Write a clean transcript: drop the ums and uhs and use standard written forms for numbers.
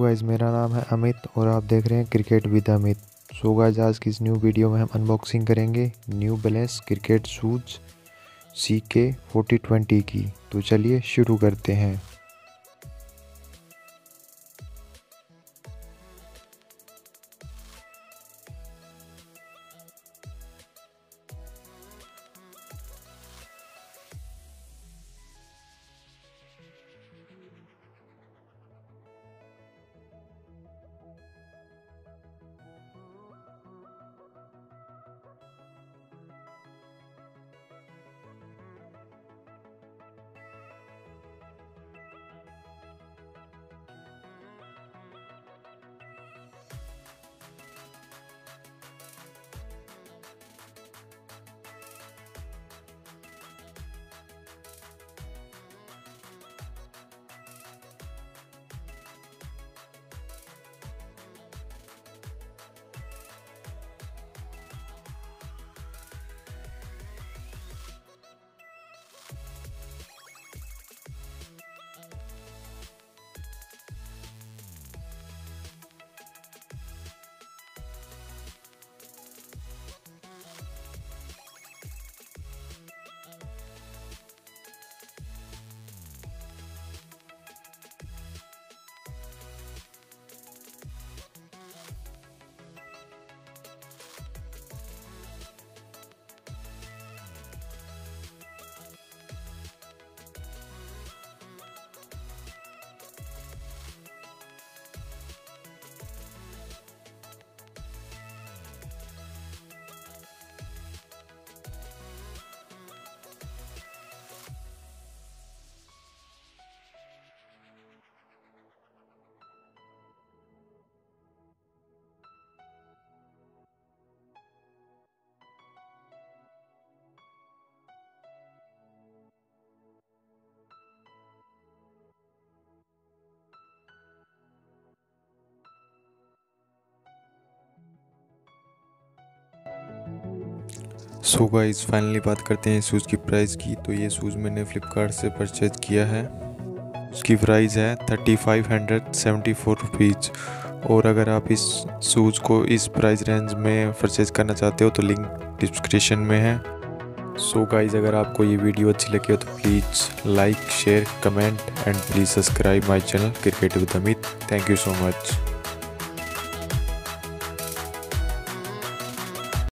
Guys, मेरा नाम है अमित और आप देख रहे हैं cricket with Amit. So guys, आज की इस न्यू वीडियो में हम अनबॉक्सिंग करेंगे new balance cricket shoes CK4020 की। तो चलिए शुरू करते हैं। सो गाइस, फाइनली बात करते हैं शूज़ की प्राइस की। तो ये शूज़ मैंने फ्लिपकार्ट से परचेज किया है। उसकी प्राइस है 3574 रुपीज़। और अगर आप इस शूज़ को इस प्राइस रेंज में परचेज करना चाहते हो तो लिंक डिस्क्रिप्शन में है। सो गाइस, अगर आपको ये वीडियो अच्छी लगी हो तो please like, share, comment and please subscribe my channel cricket with Amit. Thank you so much.